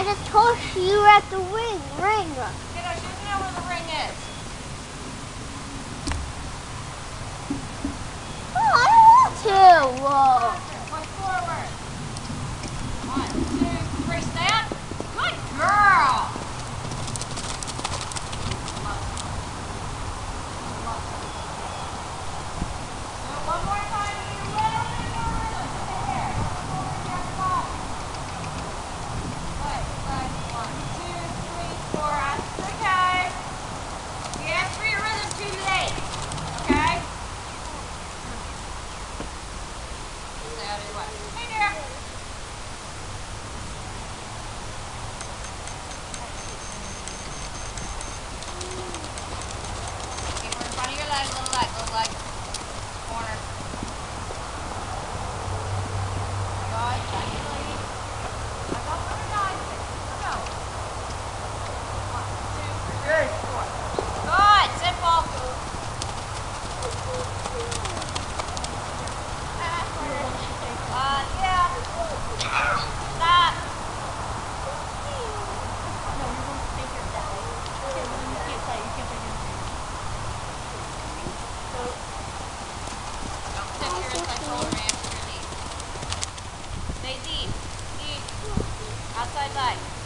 just told you were at the ring. Kiddo, she doesn't know where the ring is. Oh, I don't want to. Whoa. Push forward. 1, 2, 3, stand. Good girl. Do it one more time. You little bit more rhythm. Look at here. Come forward and grab the ball. Good. 1, 2, 3, 4. That's okay. We asked for your rhythm too late. Okay? Stay out of your way. Hey there. Keep her in front of your leg, little leg. Corner. Good. Back to lady. Let's go for the dive. Let's go. 1, 2, 3, 4. Good. Sit ball. Yeah. Stop. No, you're going to stay here, Daddy. Okay, well then you can't play. You can't play against me. Don't tip your inside shoulder and your knee. Stay deep. Deep. Outside leg.